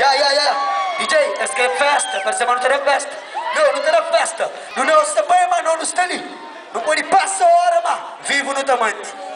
DJ, essa que é festa, vai ser ter festa. Não terá festa. Não é o seu pai, mas não está ali. Não pode passar a hora, mas vivo no tamanho.